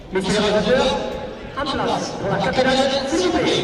Messieurs les amateurs, en place pour la capitale, s'il vous plaît.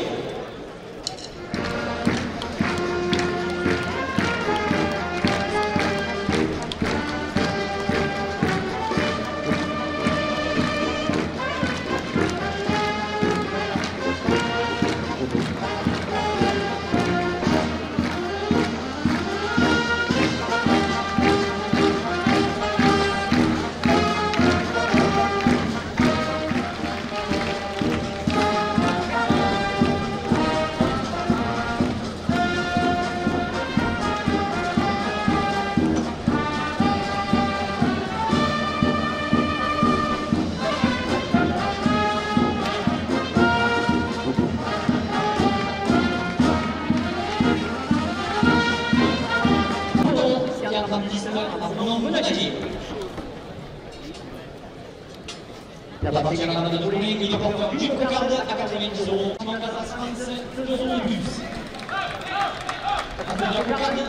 La partie che hanno dato lì, quindi proprio più giocate a Catemento, manca la stanza, credo sono i bus. Abbiamo giocato.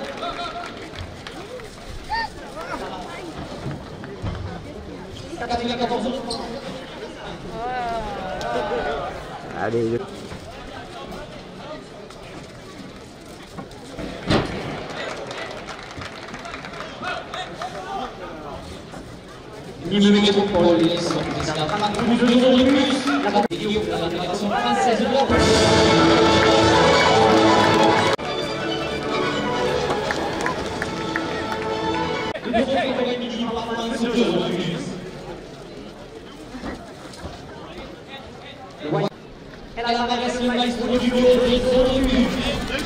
Catemento 14. Allez. Milieu métropole, c'est un drame plus de jours de plus. La partie de la fédération française de l'Europe. Le défenseur aurait mis par la France 2 jours de plus. Elle a la variation de maestro du duo de 2 jours de plus.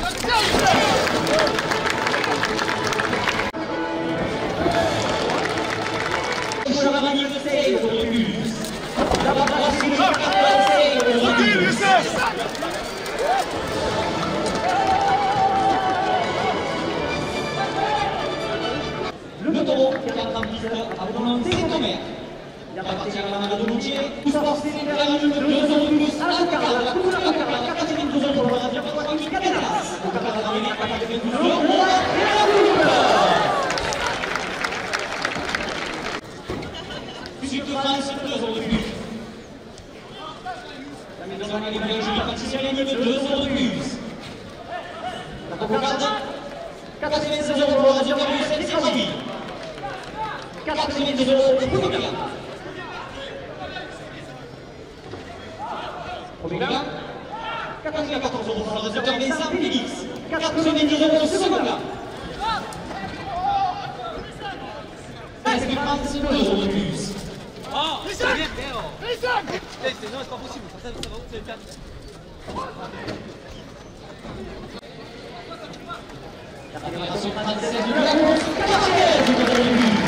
Le taureau qui est en train de viser à prononcer son mère. Il appartient à la main de Lucier. Tout ça pour s'aider vers la ligne de 2 ans de plus à la carrière. Tout la carrière, 92 ans pour le radio. Cadenas. Au capitaine d'Amérique, 92 ans. Et la double. Sud de France, 2 ans de plus. La maison à la Belgique, participe à la ligne de 2 ans de plus. La Cococarde, 96 euros pour le radio. 92 euros pour Omega. Omega, 94 euros pour le réservoir Vincent Félix. 90 euros pour Seconda. France, 2 euros de plus. Oh, c'est bien, non, c'est pas possible, ça va où c'est le cas. La fédération française de la course, 96 euros de plus.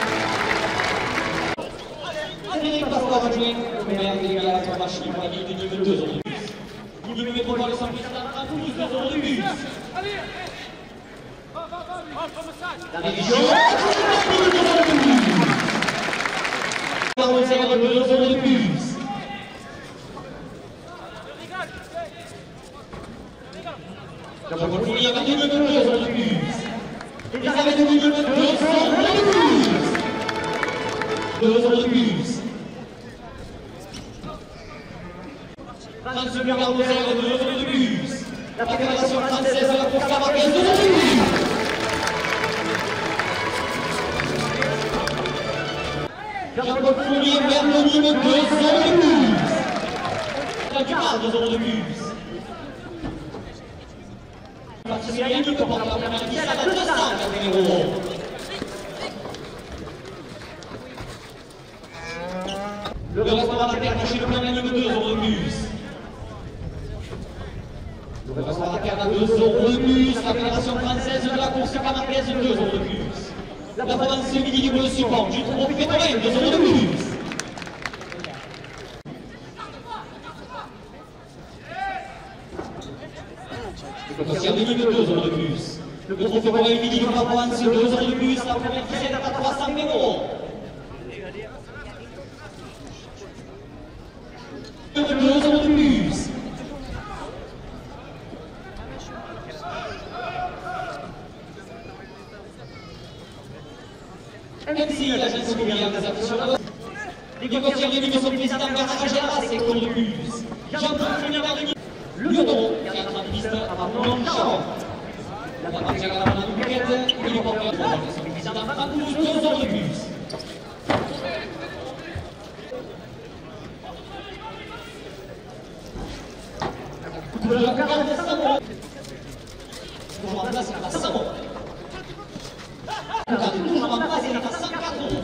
Frédéric Pasqua va jouer au maire délégué à la machine pour la ligne de niveau 2 euros de plus. Niveau métropole sans plus à 12 euros de plus. La révision, 2 euros de plus. La réserve, 2 euros de plus. La Montpellier avec 2 euros de plus. Les arrêts de niveau 2 euros de plus. 2 euros de plus. France de Garde 2 euros de plus. La fédération française de la course à 2 euros de plus. Garde Montpellier vers le niveau 2 euros de plus. La Garde 2 euros de plus. Parce qu'il y a une pour la première ligne à 280 euros. Le restaurant Terre chez le plein ligne de 2 euros de plus. Le restaurant Terre à 2 euros de plus. La fédération française de la course camarguaise 2 euros de plus. La Provence midi du bleu support du trophée Pétorel 2 euros de plus. Le concert de niveau 2 euros de plus. Le trophée Pétorel midi du Provence 2 euros de plus. La première qui s'est à 300 euros. 2 euros de plus. Merci, l'agence immobilière des affiches. Négociant les numéros président Bernard Gérard, c'est contre le bus. Jean-Paul Premier le Don, qui est en piste avant Jean. La partie à la bouquette, et le porteur de son président Francouz, 2 heures de bus. Le 40 décembre. Toujours en place, il a 100 euros. Toujours en place, il a 104 euros.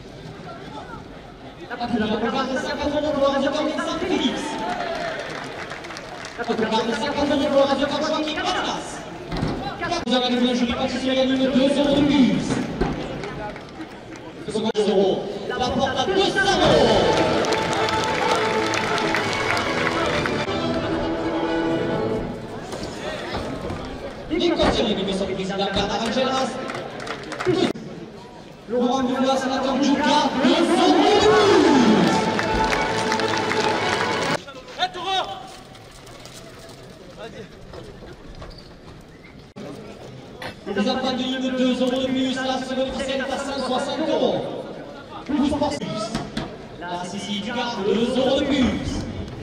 La populaire de 45 euros pour le radio Vincent Félix. La populaire de 50 euros pour le radio Joaquin Canadas. Vous avez le jury Patricia Yannick, 2 euros de bus. Le second euros. La porte à 200 euros. Les confirmés du monsieur le président Bernard Gérard. Laurent Moulas, sénateur du CAR, 2 euros de bus. Les enfants de ligne 2 euros de bus à la seconde ficelle à 160 euros. Plus pour bus. La Sicile du CAR, 2 euros de bus.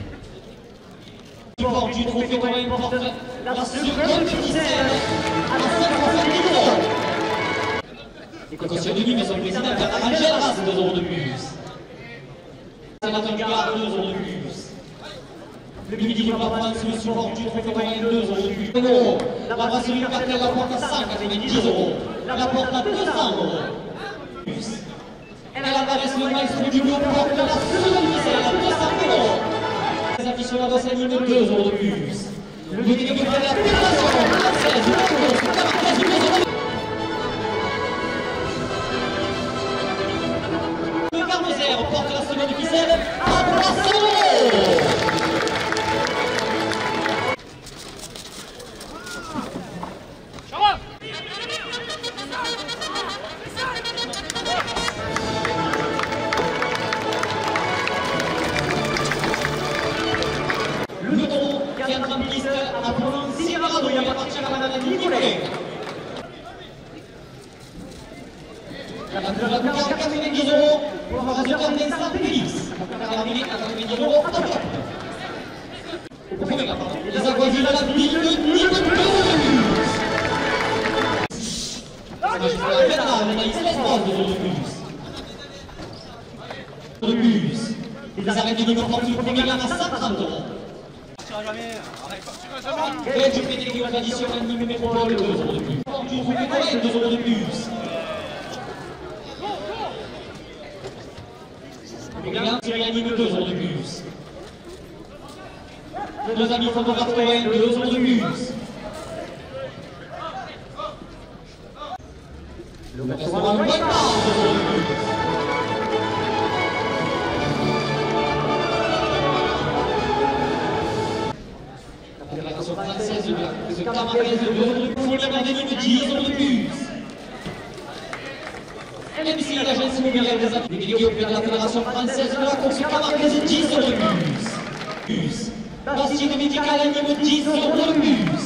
Du port du trophée Corinne porte la seconde ficelle à 170 euros. Les cautions de nuit, mais son président Bernard Gérard, 2 euros de bus. Sénateur du CAR, 2 euros de bus. Le midi du Papa, sous le support du trophée Corinne, 2 euros de bus. La brasserie Cartel la porte à 190 euros. La porte à 200 euros. Elle a la le maestro du groupe porte la seconde ficelle à 200 euros. Les aficionados s'animent 2 euros de bus. Le délégué de la fédération française de la course, 45 euros. Le Garmoser porte la seconde ficelle à 300 euros. Le Don, qui est en piste à prononcer Rado, il appartient à Madame Nicolet. La voiture à 90 euros pour la radio Vincent Félix. La 90 euros à Tokyo. Les avoisines à la ville de Nîmes. Le bus. Les arrêts de Nîmes portent une première à 130 euros. Et du pédégué aux additions à Nîmes Métropole, 2 euros de bus. Du trophée Corinne, 2 euros de bus. Regarde, Thierry à Nîmes, 2 euros de bus. Nos amis photographes Corinne, 2 euros de bus. Le restaurant White House, 2 euros de bus. La fédération française de Camargue, 2 euros de bus. Fournière de Nîmes, 10 euros de bus. MC, l'agence immobilière des affaires. Les délégués auprès de la fédération française de la course Camargue, 10 euros de bus. Bastide médicale à Nîmes, 10 euros de bus.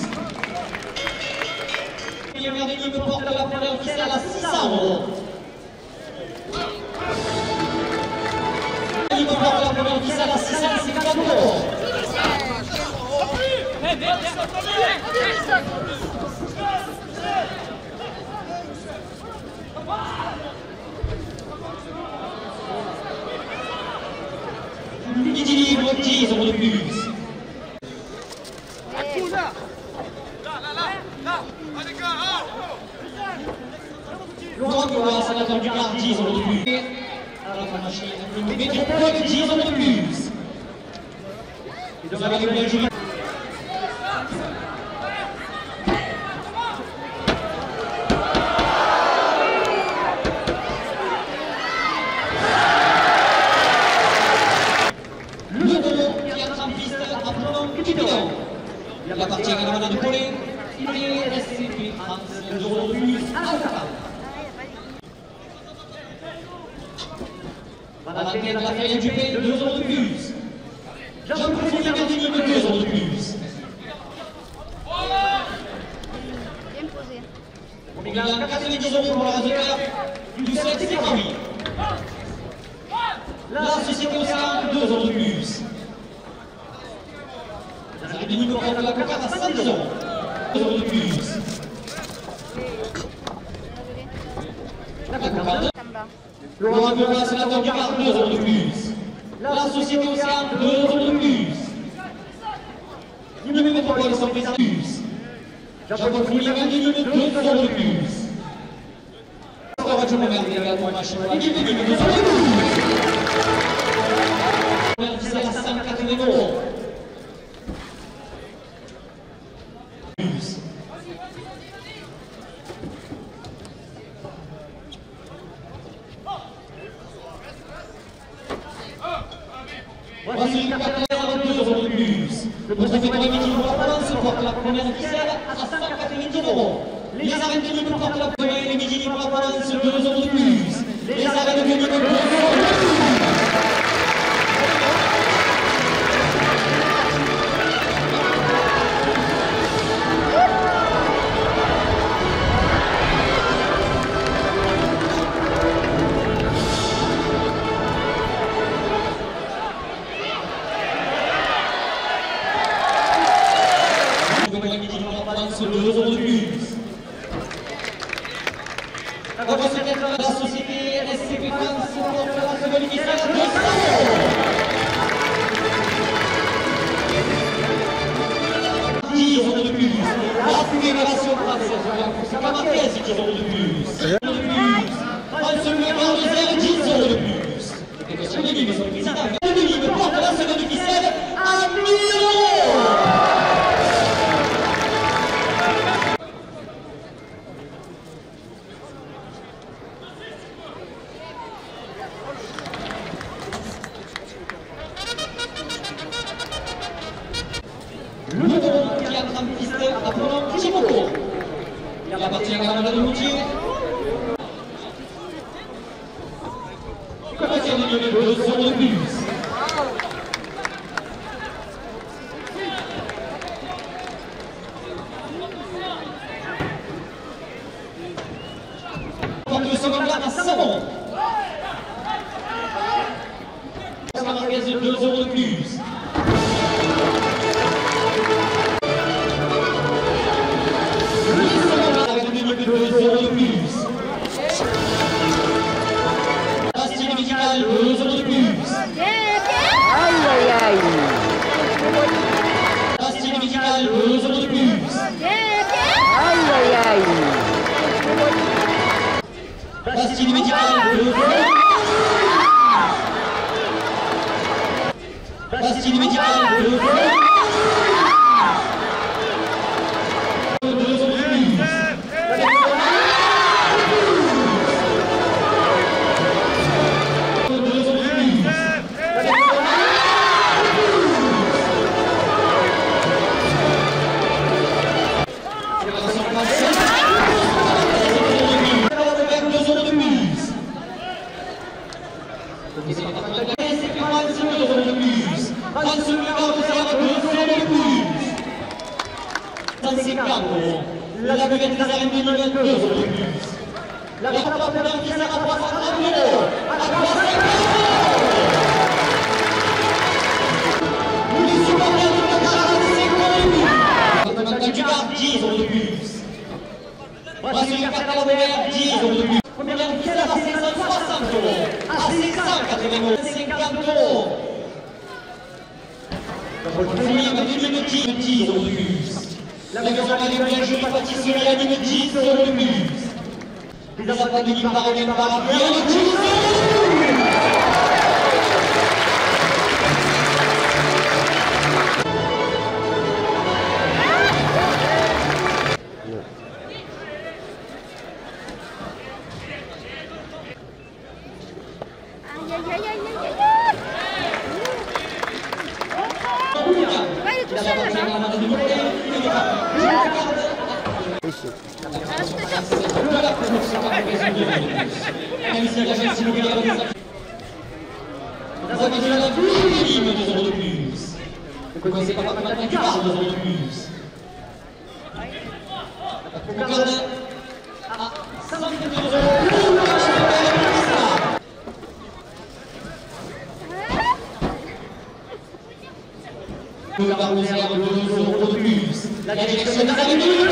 Le maire de Nîmes porte la première ficelle à 600 euros. Nîmes porte la première ficelle à 650 euros. Midi libre, 10 euros de bus. Laurent Moulas, sénateur du CAR, 10 euros de bus. Métropole, 10 euros de bus. Vous avez le jury. Le Don, qui est en piste à Provence-Quétignon. Il appartient à la Madame de Paulet. Il est SCP 32 euros de bus à la Octave. Madame de la Ferrière du Pays, 2 euros de bus. Jean-Paul Premier de Nîmes, 2 euros de bus. Il a 90 euros pour le réservoir du 7 Séramie. La société Océan, 2 euros de plus. La numéro de la Coca à 5 euros. 2 euros de plus. La Coca, Laurent Gouin, sénateur du Gard, 2 euros de plus. La société Océan, 2 euros de plus. Numéro métropole, sont pris à plus. Jean-Paul Fournier, 2 euros de plus. Encore je me mets également à machine à l'équipe, 2 euros de plus. On va à 5,80 euros. Voici une carte à 2 euros de plus. Le préfet de Midi Provence porte la première ficelle à 190 euros. Les arènes de Nîmes portent la première et Midi Provence 2 euros de plus. Les arènes de Nîmes 2 euros de plus. La société SCP France porte la seconde ficelle à 200 euros. 10 euros de plus. La Fédération française, ça va 15 euros de plus. France Mémoire de Zère, 10 euros de plus. Les questions de Nîmes sont prises à 2 Nîmes porte la seconde ficelle à 1 000 euros. Le numéro qui a 30 pistes à Chimoko. Il appartient à la de Moutier. Commercial de 2 euros de plus. Porte le second là à Savon. Ça va marquer 2 euros de plus. De 2 euros de plus. Pastille médicale, 2 euros de plus. Aïe aïe aïe. Pastille médicale, 2 euros de plus. Aïe aïe aïe. Pastille médicale, 2 euros. Pastille médicale, 2 euros. La buvette des arènes de Nîmes, 2 euros de plus. La première ficelle à 350 euros. À 350 euros. Nous sommes en train de faire un séquence. Du Gard, 10 euros de plus. Voici une carte à l'envers, 10 euros de plus. Première ficelle à 560 euros. À 580 euros. 50 euros. Deuxième, 10 euros de plus. La maison à l'énergie, pâtisserie à Nîmes, 10 euros de plus. Les enfants de Nîmes parviennent par la bière, 10 euros. Aïe aïe aïe aïe aïe aïe. Ouais, il est tout seul là-bas. Vous connaissez pas mal de cartes, 2 euros de plus. On garde à 150 euros. Le ballon vert, 2 euros de plus. La direction de la République.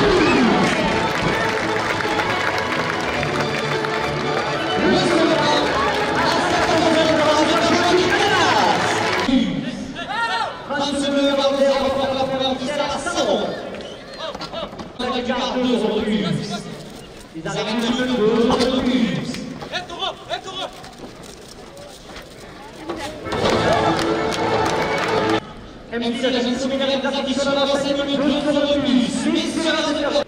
Le Slovak, à sa troisième place, France Bleu, ballon vert, encore la première qui sert à Salon. La carte, 2 euros de plus. Les arènes de 2 euros de plus. MC, la gestion minérale d'Afrique sur la 5 minutes, 2 euros de plus.